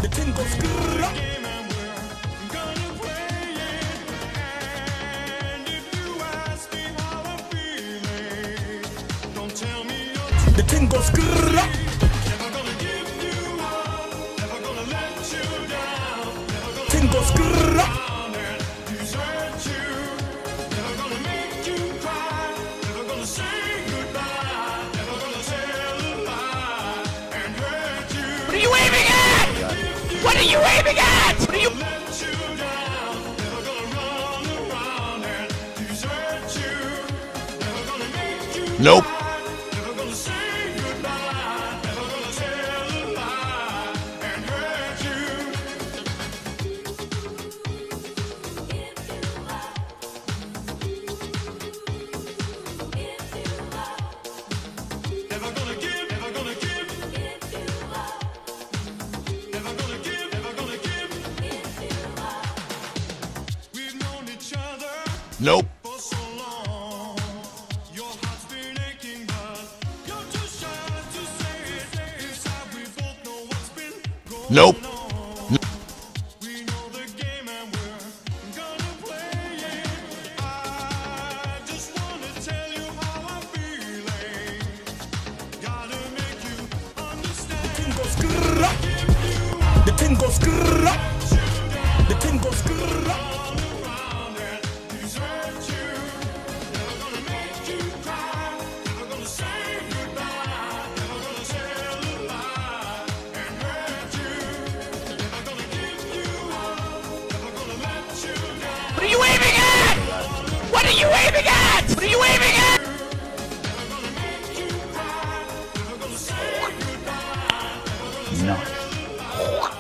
thing goes grrrr. The thing goes grrrr. Thing goes grrrr. What are you aiming at? What are you aiming at? What are you? Nope. Nope. Nope. The thing goes grrrr. The thing goes grrrr. What are you aiming at? What are you aiming at? What are you aiming at? Nice.